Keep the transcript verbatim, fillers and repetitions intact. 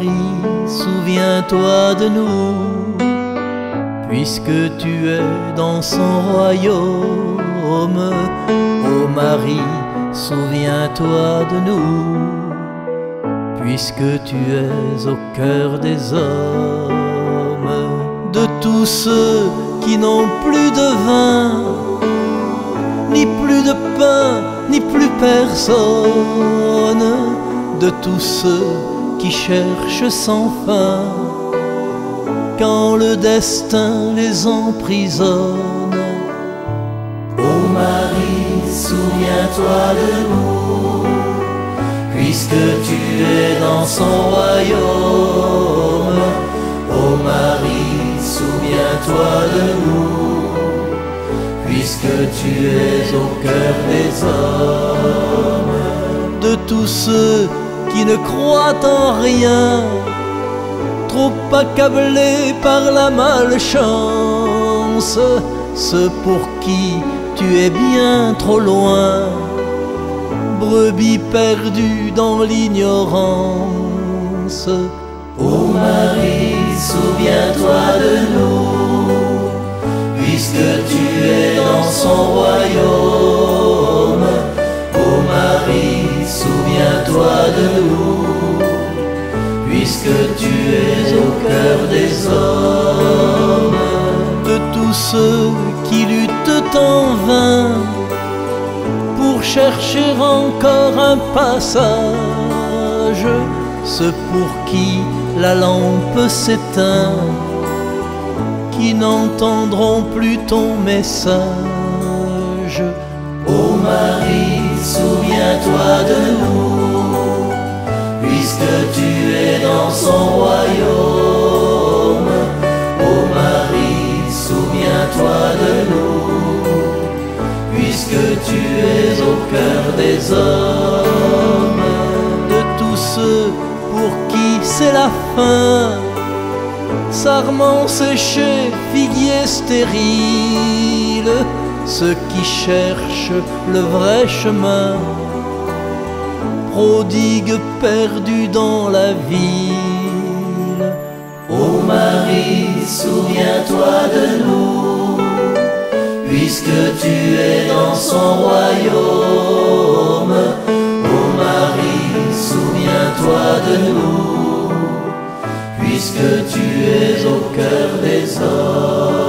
Marie, souviens-toi de nous, puisque tu es dans son royaume. Ô Marie, souviens-toi de nous, puisque tu es au cœur des hommes. De tous ceux qui n'ont plus de vin, ni plus de pain, ni plus personne, de tous ceux qui cherchent sans fin, quand le destin les emprisonne. Ô Marie, souviens-toi de nous, puisque tu es dans son royaume. Ô Marie, souviens-toi de nous, puisque tu es au cœur des hommes. De tous ceux qui ne croient en rien, trop accablés par la malchance, ceux pour qui tu es bien trop loin, brebis perdues dans l'ignorance. Ô Marie, souviens-toi de nous, puisque tu es dans son royaume. Ô Marie, souviens-toi de nous, puisque tu es au cœur des hommes. De tous ceux qui luttent en vain pour chercher encore un passage, ceux pour qui la lampe s'éteint, qui n'entendront plus ton message. Ô Marie, souviens-toi de nous, puisque tu es dans son royaume. Ô Marie, souviens-toi de nous, puisque tu es au cœur des hommes. De tous ceux pour qui c'est la fin, sarment séché, figuier stérile, ceux qui cherchent le vrai chemin, prodigue perdu dans la ville. Ô Marie, souviens-toi de nous, puisque tu es dans son royaume. Ô Marie, souviens-toi de nous, puisque tu es au cœur des hommes.